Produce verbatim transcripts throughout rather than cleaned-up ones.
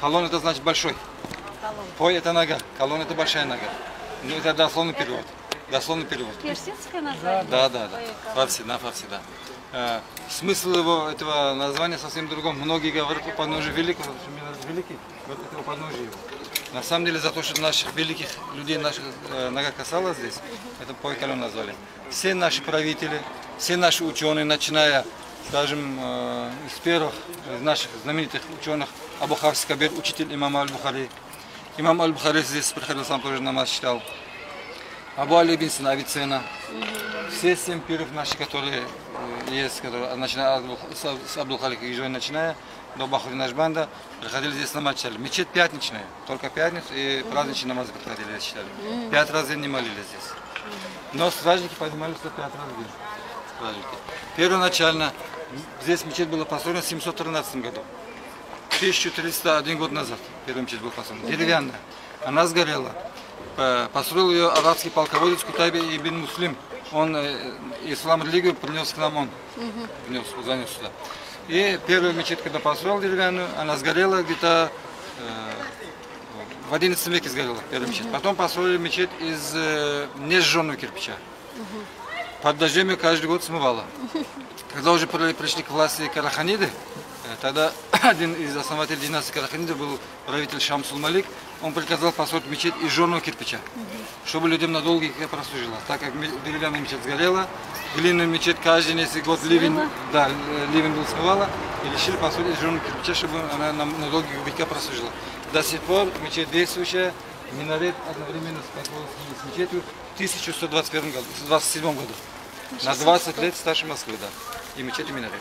Колонн это значит большой. Пой это нога, колонн это большая нога. Ну это дословный перевод. Дословный перевод. Персидское название? Да, да, да. Фарси, на фарси, да. Э, смысл его, этого названия совсем другом. Многие говорят о подножии великого, великий, вот этого подножия его. На самом деле, за то, что наших великих людей, наших э, нога касалась здесь, это Пой Колонн назвали. Все наши правители, все наши ученые, начиная, скажем, э, из первых из наших знаменитых ученых, Абу Хафс Кабир, учитель имама Аль-Бухари. Имам Аль-Бухари здесь приходил, сам тоже намаз читал. Абу Али ибн Сина, Авиценна. Все семь пиров наши, которые э, есть, которые, начиная с Абдул-Халика Ижой, начиная до Бахури Нашбанда, приходили здесь намаз читали. Мечеть пятничная, только пятницу и праздничные намазы приходили, читали. Пять раз в день не молились здесь. Но стражники поднимались пять раз в день. Стражники. Первоначально здесь мечеть была построена в семьсот тринадцатом году. тысяча триста один год назад первая мечеть была построена. Деревянная. Она сгорела. Построил ее арабский полководец Кутайби ибн Муслим. Он э, ислам религию принес к нам, он принес, занес сюда. И первую мечеть, когда построил деревянную, она сгорела где-то э, в одиннадцатом веке сгорела первая мечеть. Потом построили мечеть из э, несжженного кирпича. Под дождем ее каждый год смывала. Когда уже пришли к власти Караханиды, тогда один из основателей династии Караханиды был правитель Шамсул Малик. Он приказал построить мечеть из жженого кирпича, чтобы людям надолго их прослужила. Так как деревянная мечеть сгорела, глиняную мечеть каждый если год ливень, да, ливень был смывала, и решили построить из жженого кирпича, чтобы она нам надолго века прослужила. До сих пор мечеть действующая, минарет одновременно с мечетью в тысяча сто двадцать первом году, двадцать седьмом году. На двадцать лет старше Москвы, да. И мечеть и минарет.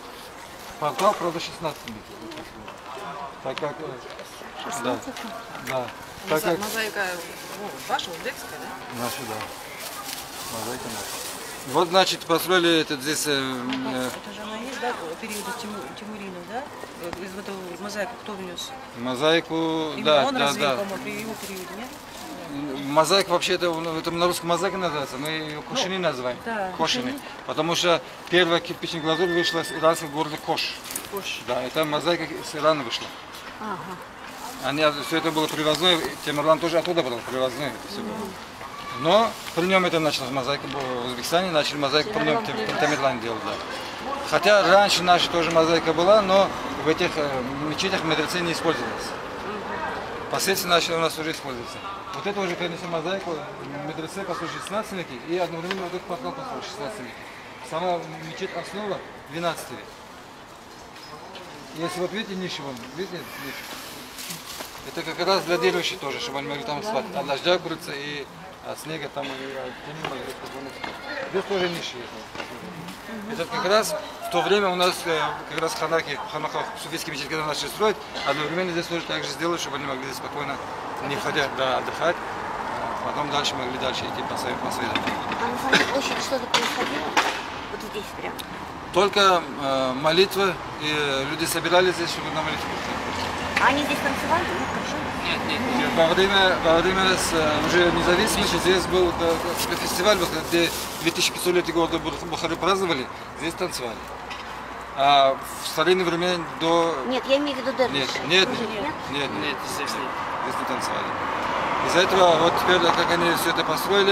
Портал, правда, шестнадцатом веке. Так как... шестнадцатом? Да. Да. Так как... Мозаика ну, ваша, узбекская, да? Наша, да. Мозаика наша. Вот, значит, построили этот здесь... Э, э... Это же она есть, да, периода Тиму, Тимуринов, да? Из этого мозаику кто внес? Мозаику, Именно да, он да, развил, да. по-моему, при его периоде, нет? Мозаик вообще, это, это на русском мозаика называется, мы ее кушини ну, называем. Да, кошины. Потому что первая кирпичная глазурь вышла из иранского города Кош. Кош. Да, это мозаика с Ирана вышла. Ага. Они, все это было привозное, Темирлан тоже оттуда брал, привозное. Все было. Но при нем это началось, мозаика в Узбекистане, начали мозаику при нем Темирлан делать. Да. Хотя раньше наша тоже мозаика была, но в этих э, мечетях медресе не использовалась. Впоследствии начали у нас уже использоваться. Вот это уже перенесем мозаику, медресе построили в шестнадцатом веке, и одновременно вот этот портал построили в шестнадцатом веке. Сама мечеть основа двенадцатый век. Если вот видите нишу, вон, видите нишу? Это как раз для верующих тоже, чтобы они могли там спать. От дождя укрыться и от снега там и от здесь тоже ниши есть. Это как раз в то время у нас как раз ханахи, ханахах, суфийские мечети, когда начали строить, одновременно здесь тоже так же сделали, чтобы они могли здесь спокойно, не ходя, да, отдыхать, потом дальше могли дальше идти по своим по своим. А на самой площади что-то происходило? Вот здесь прям? Только э, молитвы, и люди собирались здесь, чтобы на молитву. А они здесь танцевали? Нет, нет, нет. Во время, во время с, уже независимости здесь был да, фестиваль, где две тысячи пятисотлетие года Бухары праздновали, здесь танцевали. А в старинное время до... Нет, я имею в виду дервиш. Нет, нет, нет, нет, нет, нет, здесь нет, здесь не танцевали. Из-за этого, вот теперь, как они все это построили,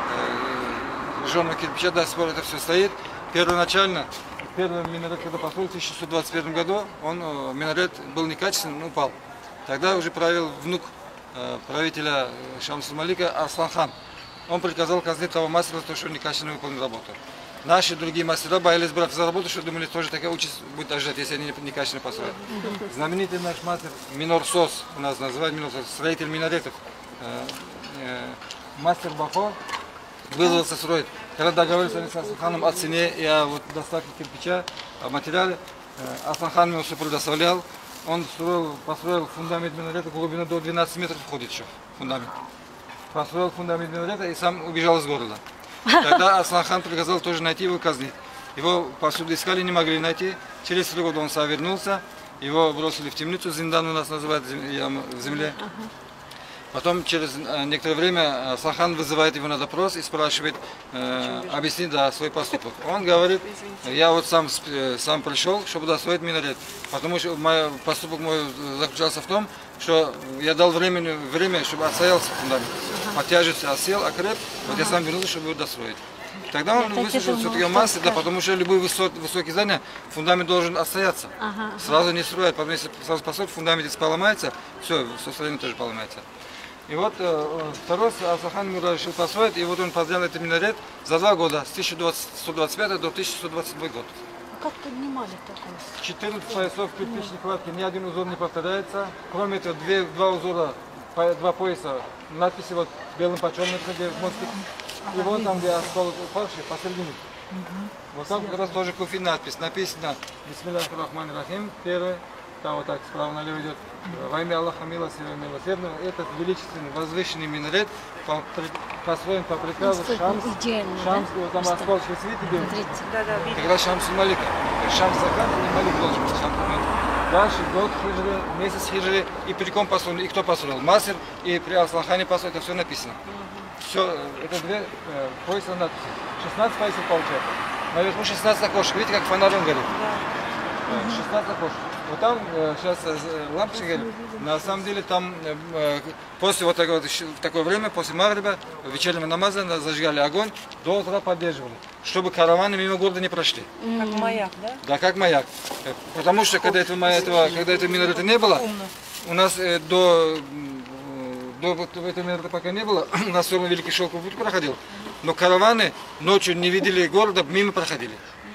э, жженого кирпича, до сих пор это все стоит. Первоначально, первый минарет, когда построили в тысяча шестьсот двадцать первом году, он, минарет был некачественный, но упал. Тогда уже правил внук э, правителя Шамсул Малика Арслан-хан. Он приказал казнить того мастера за то, что он некачественно выполнил работу. Наши другие мастера боялись браться за работу, что думали, тоже такая участь будет ожидать, если они некачественно построят. Знаменитый наш мастер Минор Сос, у нас называют Минор Сос, строитель минаретов. Э, э, мастер Бахо вызвался строить. Когда договорились с Арслан-ханом о цене и о вот, доставке кирпича, о материале, э, Арслан-хан ему все предоставлял. Он строил, построил фундамент минарета, глубина до двенадцати метров входит еще фундамент. Построил фундамент минарета и сам убежал из города. Тогда Арслан-хан приказал тоже найти его и казнить. Его повсюду искали, не могли найти. Через три года он сам вернулся, его бросили в темницу, Зиндан у нас называют в земле. Потом через э, некоторое время Асахан вызывает его на допрос и спрашивает, э, объясни да, свой поступок. Он говорит, я вот сам, э, сам пришел, чтобы достроить минарет, потому что мой, поступок мой заключался в том, что я дал время, время чтобы отстоялся фундамент. По тяжести осел, окреп, вот я сам вернулся, чтобы его достроить. Тогда он выслушал все-таки массы, да, потому что любой высот, высокий здание, фундамент должен отстояться. Ага. Сразу не строят, потому что если сразу построить, фундамент если поломается, все, все остальное тоже поломается. И вот э, второй Асахан Мура решил построить, и вот он поднял этот минарет за два года, с тысяча сто двадцать пятого до тысяча сто двадцать седьмого года. А как поднимали такое? четырнадцать поясов кирпичной кладки, ни один узор не повторяется. Кроме этого, две, два узора, два пояса, надписи вот белым по черным, где мостик. И вон там, где осколок упавший, посередине. Вот там как раз тоже куфи надпись. Написано Бисмиллахи рахмани рахим, первый. Там вот так справа налево идет. Во имя Аллаха милосердного, милосердного. Этот величественный, возвышенный минарет построен по приказу Шамс. Шамс, вот там осколочки видите? Как раз Шамс и Малика. Шамс закат и Малик должен быть. Шамс и Малик. Дальше год хиджры, месяц хиджры, и при ком построен, и кто построил? Масер, и при Аслахане построил, это все написано. Все, это две э, пояса надписи. шестнадцать поясов получается. Наверху шестнадцать окошек. Видите, как фонарем горит? Да. шестнадцать окошек. Вот там э, сейчас э, лампочка горит. На самом деле там э, после вот такого, в такое время, после Магриба, вечернего намаза зажигали огонь, до утра поддерживали, чтобы караваны мимо города не прошли. Как маяк, да? Да, как маяк. Потому что когда этого, этого, когда этого минарета не было, у нас э, до... До этого минарета пока не было, у нас все равно Великий Шелковый путь проходил, но караваны ночью не видели города, мимо проходили.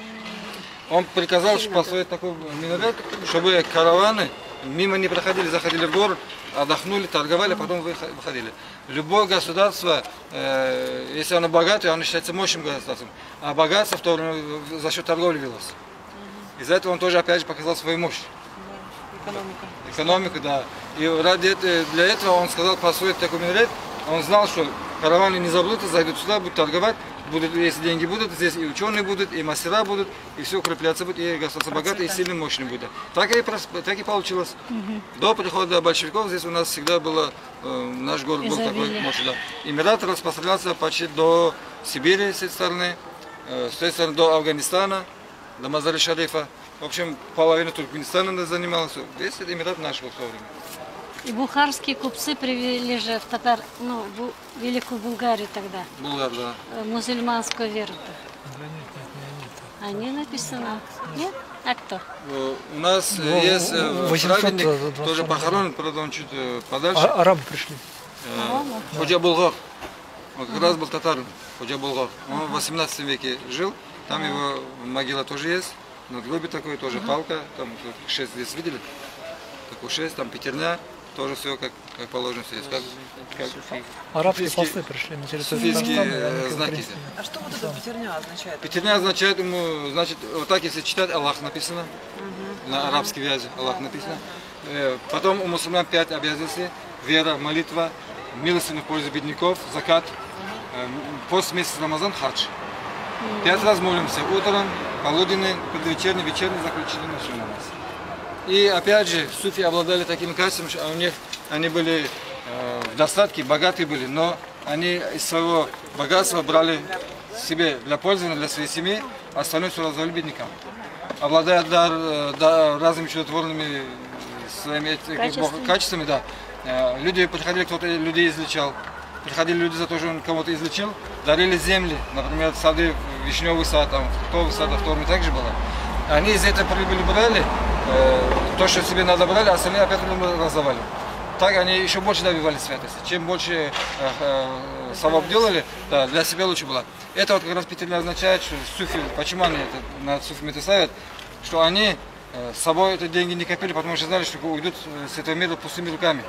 Он приказал построить такой минарет, чтобы караваны мимо не проходили, заходили в город, отдохнули, торговали, а потом выходили. Любое государство, э, если оно богатое, оно считается мощным государством, а богатство в то время за счет торговли велось. Из-за этого он тоже опять же показал свою мощь. Экономика. Экономика, да. И ради этого, для этого он сказал построить такой минарет. Он знал, что караваны не заблудятся, зайдут сюда, будут торговать, будут, если деньги будут, здесь и ученые будут, и мастера будут, и все укрепляться будет, и государство богатое, и сильным, мощным будет. Так и, так и получилось. Угу. До прихода большевиков здесь у нас всегда было, э, наш город был такой мощный. Да. Эмират распространялся почти до Сибири с этой стороны, э, с этой стороны до Афганистана, до Мазари-Шарифа. В общем, половина Туркменистана занималась. Весь этот Эмират наш был в то время. И бухарские купцы привели же в татар, ну, в Великую Булгарию тогда. Булгар, да. Мусульманскую веру. Они написано. Нет? А кто? У нас ну, есть праведник, тоже похоронен, правда он чуть подальше. А, арабы пришли. Э, Ходжа Булгар. Он как раз был татарин. Ходжа Булгар. Он в восемнадцатом веке жил. Там его могила тоже есть. На глобе такой тоже палка. Там шесть здесь видели? Такой шесть, там пятерня. Тоже все как, как положено все есть. Как, как арабские послы пришли на территорию Татарстана, знаки. А что вот эта пятерня означает? Пятерня означает ему, значит, вот так если читать, Аллах написано. Угу. На арабской вязи Аллах написано. Потом у мусульман пять обязанностей. Вера, молитва, милостивность в пользу бедняков, закат. Пост месяца Рамазан, хадж. Пять раз молимся. Утром, полуденный, предвечерний, вечерний, заключительный намаз. И опять же, суфи обладали таким качеством, что у них они были э, в достатке, богатые были, но они из своего богатства брали себе для пользования, для своей семьи, а остальное все раздавали беднякам. Обладая дар, дар, разными чудотворными своими качествами, качествами да, э, люди приходили, кто-то людей излечал, приходили люди за то, что он кого-то излечил, дарили земли, например, сады, вишневый сад, там, фруктовый сад, а в Торме также было. Они из этой прибыли брали, э, то, что себе надо брали, а остальные опять раздавали. Так они еще больше добивались святости. Чем больше э, э, саваб делали, да, для себя лучше было. Это вот как раз пятерня означает, что суфи, почему они это, на суфи это ставят, что они э, с собой эти деньги не копили, потому что знали, что уйдут с этого мира пустыми руками.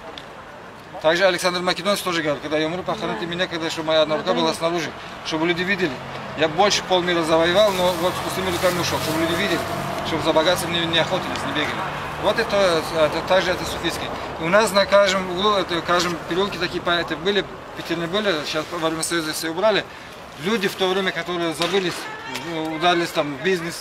Также Александр Македонский тоже говорил, когда я умру, похороните меня, когда чтобы моя одна рука была снаружи, чтобы люди видели. Я больше полмира завоевал, но вот с пустыми руками ушел, чтобы люди видели, чтобы за богатством не, не охотились, не бегали. Вот это, это также это суфийский. И у нас на каждом углу, это, в каждом переулке такие это были, пятерни были, сейчас во время Союза все убрали. Люди в то время, которые забылись, ударились там в бизнес,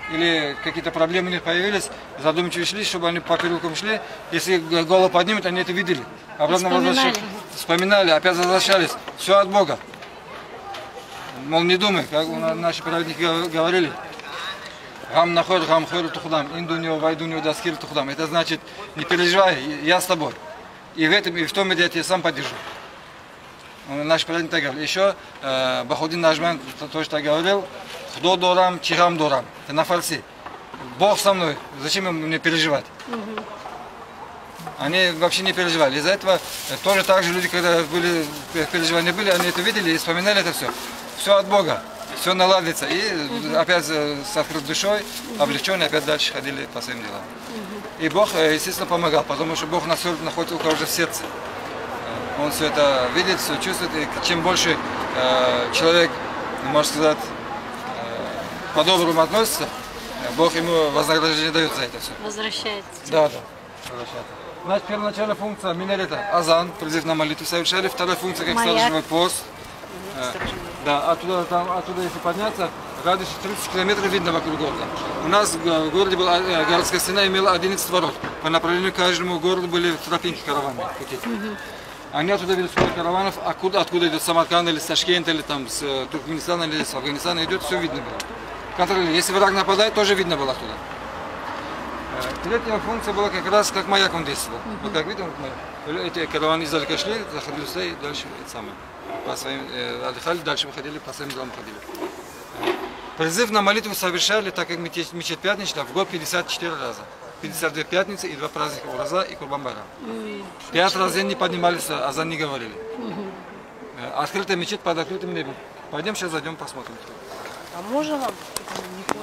или какие-то проблемы у них появились, задумчиво шли, чтобы они по переулкам шли. Если голову поднимут, они это видели. Обратно возвращались. Вспоминали, опять возвращались. Все от Бога. Мол, не думай, как наши праведники говорили. Гам нахор, гам хор тухдам, индуньо, вайдуньо, даскир тухдам. Это значит, не переживай, я с тобой. И в этом, и в том я тебя сам поддержу. Наш праведник так говорил. Еще э, Бахудин Нажман тоже так говорил. Худо дорам, чихам дорам. Это на фарси. Бог со мной, зачем мне переживать? Угу. Они вообще не переживали. Из-за этого тоже так же люди, когда были, переживания были, они это видели и вспоминали это все. Все от Бога. Все наладится. И угу. опять с открытой душой, облегченные, опять дальше ходили по своим делам. Угу. И Бог, естественно, помогал, потому что Бог находится у каждого в сердце. Он все это видит, все чувствует, и чем больше э, человек, можно сказать, э, по-доброму относится, Бог ему вознаграждение дает за это все. Возвращается. Да, да. Возвращается. Значит, первоначальная функция минарета, азан, призыв на молитву совершали. Вторая функция, как сторожевой пост. Э, да, оттуда, там, оттуда, если подняться, радиус тридцать километров видно вокруг города. У нас в городе была, э, городская стена имела одиннадцать ворот. По направлению к каждому городу были тропинки караванные какие-то. Они оттуда видят сколько караванов, откуда, откуда идет Самарканд, или с Ташкента, или там с Туркменистана, или с Афганистана идет, все видно было. Контроль. Если враг нападает, тоже видно было оттуда. Третья функция была как раз, как маяк он действовал. Uh-huh. Вот как видим, эти караваны издалека шли, заходили сюда и дальше это самое, по своим, э, отдыхали, дальше выходили, по своим делам ходили. Призыв на молитву совершали, так как мечеть пятничная, в год пятьдесят четыре раза. пятьдесят две пятницы и два праздника Ураза и Курбан-Байрам. Mm. Пять раз в день не поднимались, азан не говорили. Mm-hmm. Открытая мечеть под открытым небом. Пойдем сейчас зайдем, посмотрим. А можно вам